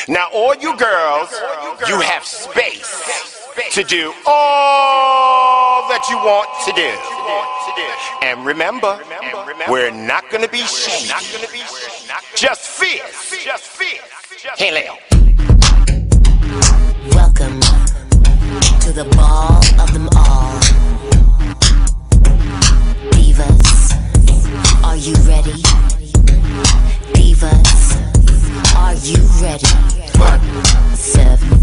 Now all you girls, you have space to do all that you want to do. And remember, we're not gonna be shady, just fierce. Hey Leo. Welcome to the ball of them all. Divas, are you ready? Divas, are you ready? 7,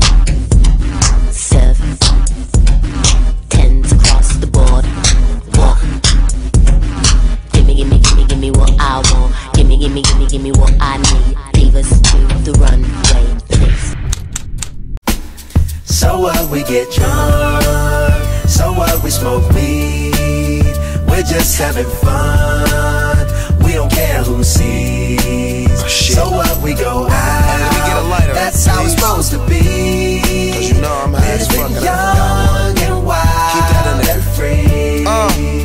10s across the board. Walk. Gimme what I want. Gimme what I need. Divas to the runway, please. So what, we get drunk. So what, we smoke weed. We're just having fun. We don't care who sees. So what, we go out. That's how it's supposed to be. Cause you know I'm high as fuck. Young and wild. Keep that in there. And free.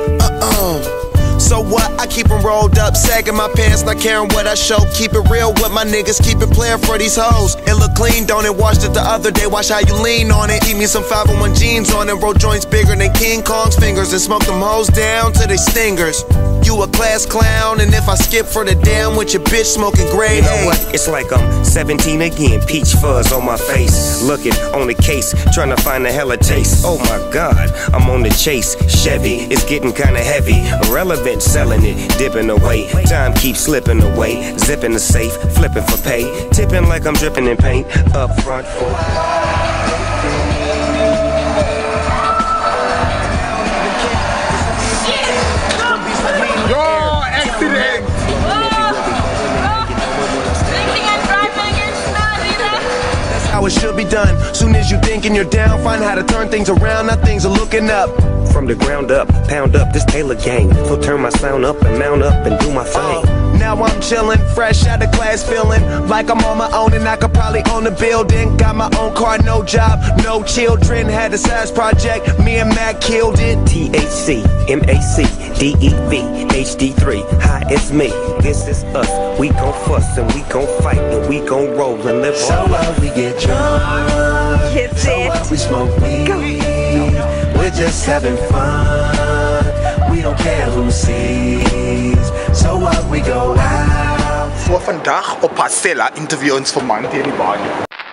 So what? I keep them rolled up, sagging my pants, not caring what I show. Keep it real with my niggas, keep it playing for these hoes. It look clean, don't it? Washed it the other day, watch how you lean on it. Keep me some 501 jeans on and roll joints bigger than King Kong's fingers. And smoke them hoes down to they stingers. You a class clown, and if I skip for the damn with your bitch smoking grade A. You know what? It's like I'm 17 again, peach fuzz on my face. Looking on the case, trying to find a hella taste. Oh my God, I'm on the chase. Chevy, it's getting kinda heavy. Irrelevant, selling it, dipping away. Time keeps slipping away. Zipping the safe, flipping for pay. Tipping like I'm dripping in paint. Up front for how it should be done. Soon as you thinking you're down, find how to turn things around. Now things are looking up. from the ground up, pound up this Taylor gang. So turn my sound up and mount up and do my thing. Now I'm chillin', fresh out of class, feeling like I'm on my own and I could probably own a building. Got my own car, no job, no children. Had a size project, me and Mac killed it. THC, MAC, DEV, HD3, hi, it's me, this is us. We gon' fuss and we gon' fight and we gon' roll and live so on. So we get drunk, Hits so it. we smoke weed. We're just having fun, we don't care who sees. So what, we go out. Voor vandaag op Pastella interview ons vir man teen die baan.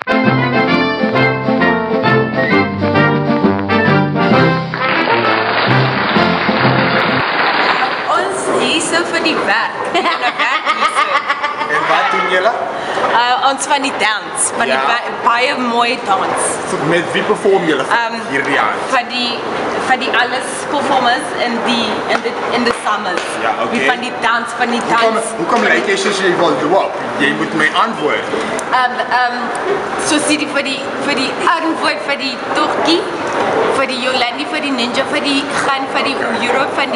Ons hierso vir die werk. En wat doen julle? Ons van die dans, van Ja. die baie mooi dans. Met wie perform julle hierdie jaar? Van die alles performers in the summers. Ja, okay. Van die dans. Hoekom lyk jy soos jy wil loop? Jy moet my antwoord. So sê die vir die antwoord vir die Turkie, vir die Jolandi, vir die Ninja, vir die gaan vir die Europe, van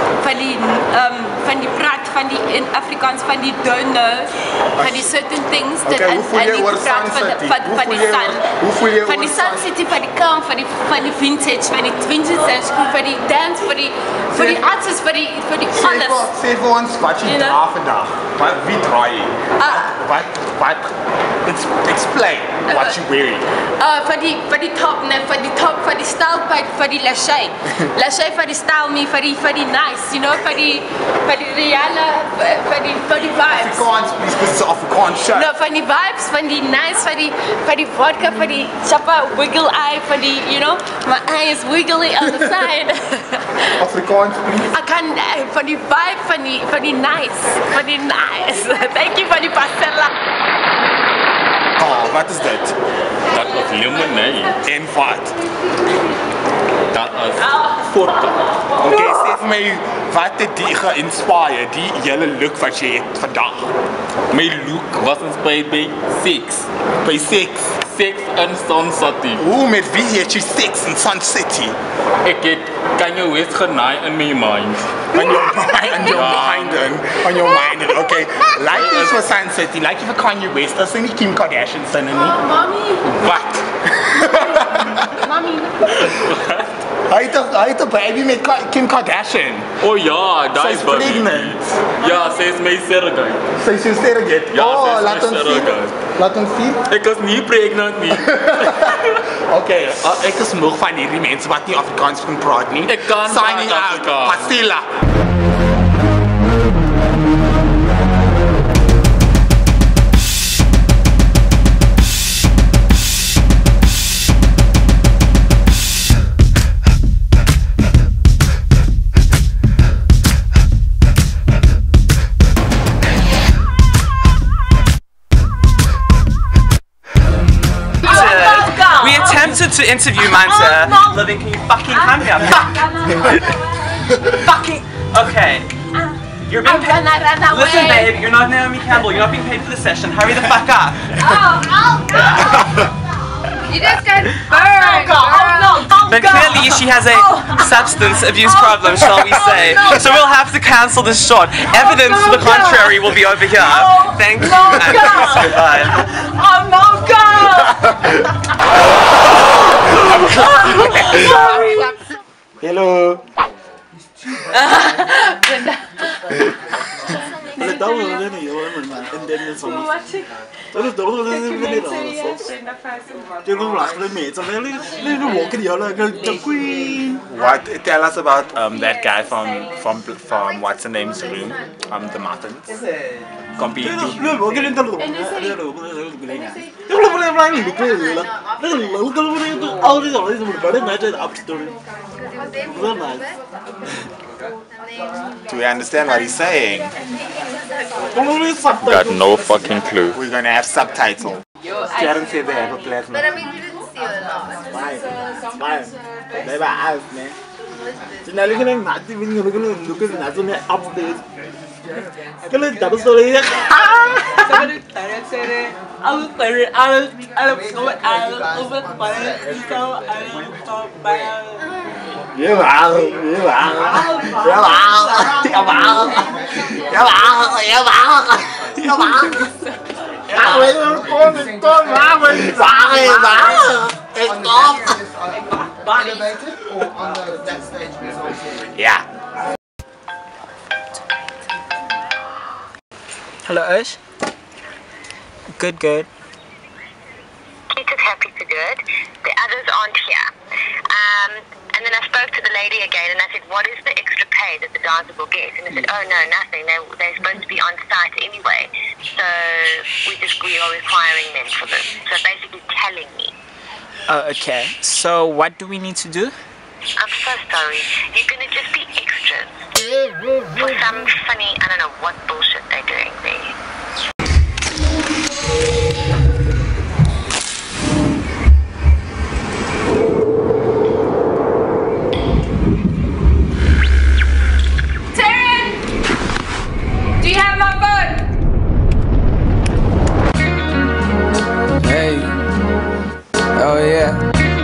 die praat, van die in Afrikaans, van die don't know, van die certain things that Okay, hoe voel jy oor praat Sun City? van die sun. Hoe voel jy Van die Sun City, van die camp, van die vintage, van die vintage school, van die dance, vir die artists, vir die alles. Sê vir ons wat jy dra vandag. Wie dra jy? Wat? Explain what you wearing. Vir die top, vir die style, vir die lachey. Lachey vir die style, vir die nice, you know, vir die reale, vir die vibes. Afrikaans, please, because it's an Afrikaans shirt. No, van die vibes, van die nice, vir die vodka, vir die choppa, wiggle eye, vir die, you know, my eye is wiggly on the side. Afrikaans, please. I kan, van die vibe, van die nice, van die nice. Thank you van die pastella. Oh, wat is dit? Dat is lemonade. En wat? Dat is vodka. Okay, sê vir my, wat het die geïnspireer, die hele look wat jy het vandag? My look was inspired by sex. By sex? Sex in Sun City. Hoe, met wie het jy sex in Sun City? Ek het Kanye West genaai in my mind. On your mind, okay. Like this for Sun City, like for Kanye West, is nie Kim Kardashian sin nie. Mommy. Wat? Mommy. Hy het 'n baby met Kim Kardashian. Oh ja, daai Sy's pregnant. Ja, sy is my surrogate. Sy's jou surrogate. Ja, oh, sy is laat my ons surrogate. sien. Laat ons sien. Ek is nie pregnant nie. Okay, ek is moeg van hierdie mense wat nie Afrikaans kan praat nie. Ek kan signing praat out. Afrikaans. Pastilla. We attempted to interview Manta. Loving, can you fucking come here? Fucking. Okay. You're being paid. Listen, babe, you're not Naomi Campbell. You're not being paid for the session. Hurry the fuck up. You just got burned. But clearly she has a substance abuse problem, shall we say. So we'll have to cancel this short. Evidence to the contrary will be over here. Thank you. Goodbye. Oh no, Hello. What? Tell us about that guy from what's the name's room? The Muffins. Compete. Do we understand what he's saying? Got no fucking clue. We're gonna have subtitles. Karen said they have a plasma. But I mean, you didn't see a lot. Smile. They were out, man. So now look at Matthew, look at Nathan upstairs. Can I double story? Yeah. Hello, Ash. Good. Keith is happy to do it. The others aren't here. And then I spoke to the lady again and I said, what is the extra pay that the dancers will get? And they said, oh no, nothing. They're supposed to be on site anyway. So we are requiring them for this. So basically telling me. Oh, okay. So what do we need to do? I'm so sorry. You're going to just be extras. For some funny, I don't know what bullshit they're doing there. Do you have my phone? Hey. Oh yeah.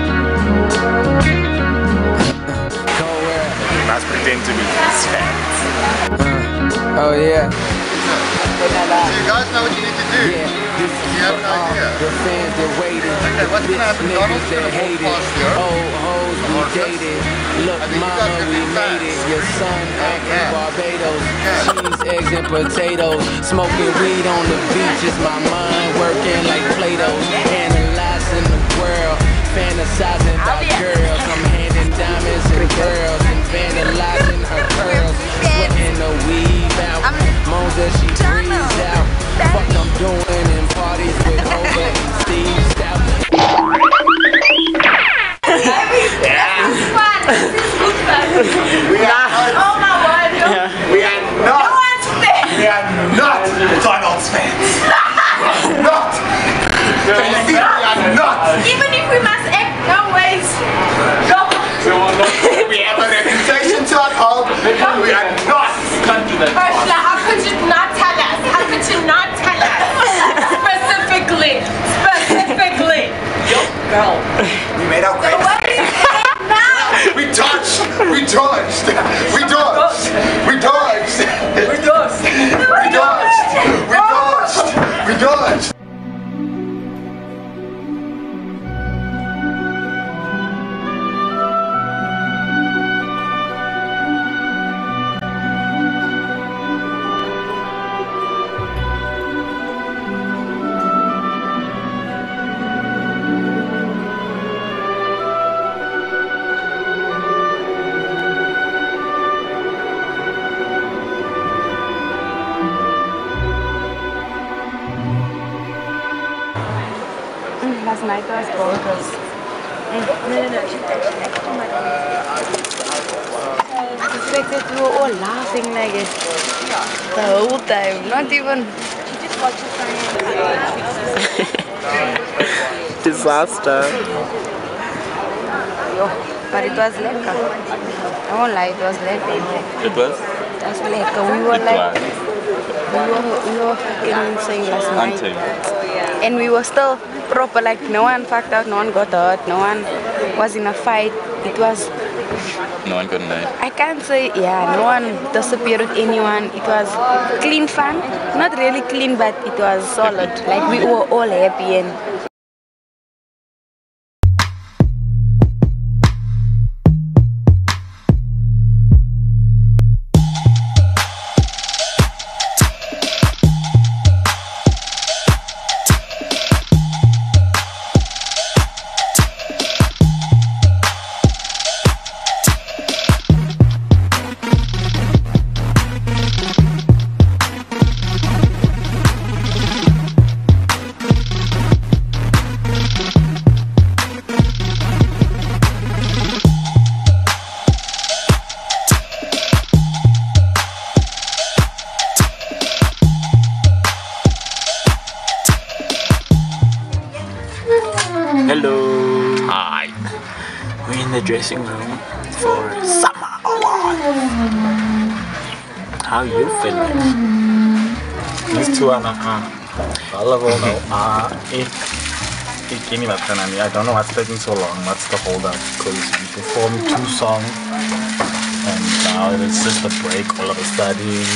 You must pretend to be his fans. Oh yeah. Do you guys know what you need to do? Yeah. This is you have an idea? The fans that waited. Okay, what's gonna happen? Donald's gonna walk past here. Old hoes we dated. Look, mama, we made it. Your son back in Barbados. Cheese, eggs, and potatoes. Smoking weed on the beach is my mind working like Play-Doh. Analyzing the world, fantasizing about girls. I'm handing diamonds and girls and vandalizing her curls. Sweating the weave out. Moans that she breathes out. Fuck I'm doing in parties with H.O.V and Steve Stout. We are not Donald's fans. Not. We are not. Even if we must act, no ways. Go. We have a reputation to uphold. We are not. Ursula, how could you not tell us? How could you not tell us? Specifically. Yo, girl. We made our So what is it now? We dodged. We dodged. We dodged. We dodged. We're dosed. We dodged. We dodged. We dodged. last night was bonkers. No, she texted to my I suspected we were all laughing like it the whole time. Not even. She just got to find Disaster. But it was lekker. I won't lie, it was lekker. It was? It was lekker. We were we were fucking saying last night. And we were still proper, like no one fucked out, no one got hurt, no one was in a fight. It was... No one got knife. I can't say, yeah, no one disappeared with anyone. It was clean fun. Not really clean, but it was solid. Like we were all happy and... Hello. Hi. We're in the dressing room for Summer Awards. How you feeling? These two are not I don't know what's taking so long, what's the hold up, because we performed 2 songs and now it's just a break all of a sudden.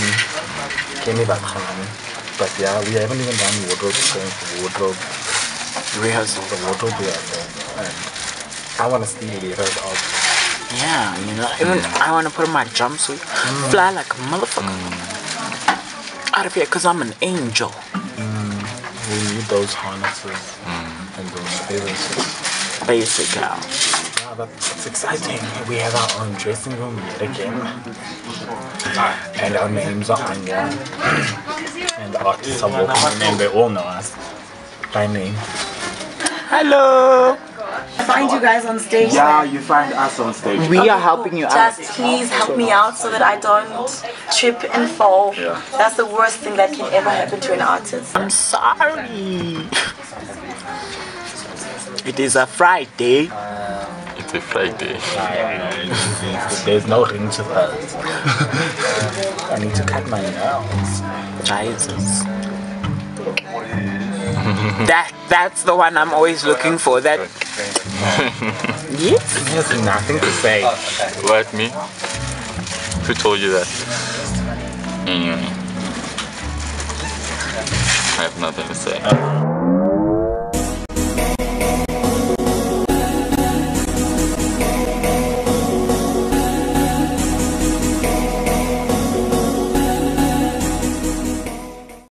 But yeah, we haven't even done wardrobe rehearsal. The wardrobe rehearsal, and I want to steal the rest out. Yeah, you know, even I want to put on my jumpsuit, fly like a motherfucker out of here, because I'm an angel. We need those harnesses and those favors. Basic out. Yeah, but it's exciting. We have our own dressing room yet again. And our names are on there. And the artists are walking in and they all know us by name. Hello! I find you guys on stage. Yeah, you find us on stage. We are helping you out. Just please help me out so that I don't trip and fall. Yeah. That's the worst thing that can ever happen to an artist. I'm sorry. It is a Friday. It's a Friday. There's no ring to us. I need to cut my nails. Jesus. That's the one I'm always looking for. That yes. He has nothing to say. What, me? Who told you that? I have nothing to say.